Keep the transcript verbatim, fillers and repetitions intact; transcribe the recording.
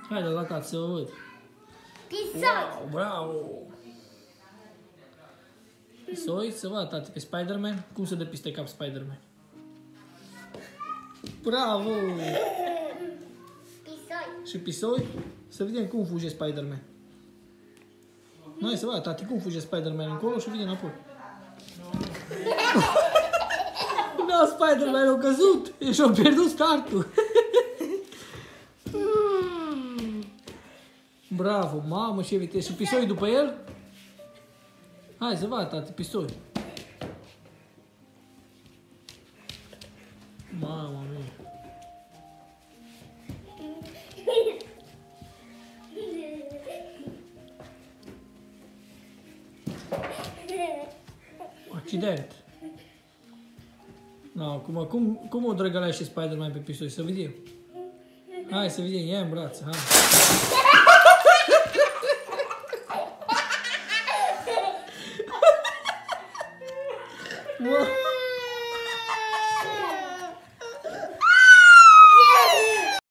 Hai de la tati să o văd. Pisoi. Wow, bravo! Pisoi, să vadă tati pe Spiderman. Cum se dă peste cap Spiderman? Bravo! Pisoi. Și Pisoi? Să vedem cum fuge Spiderman. Hai să vadă tati cum fuge Spiderman încolo și vine înapoi. Da, Spiderman a căzut și-a pierdut startul. Bravo, mamă, ce viteză. Și Pisoi după el? Hai să vadă, tati, Pisoi. Mama mia. Accident. No, cum, cum, cum o drăgălea și Spiderman pe Pisoi? Să vedem. Hai să vedem, ia în brațe, hai. Wow.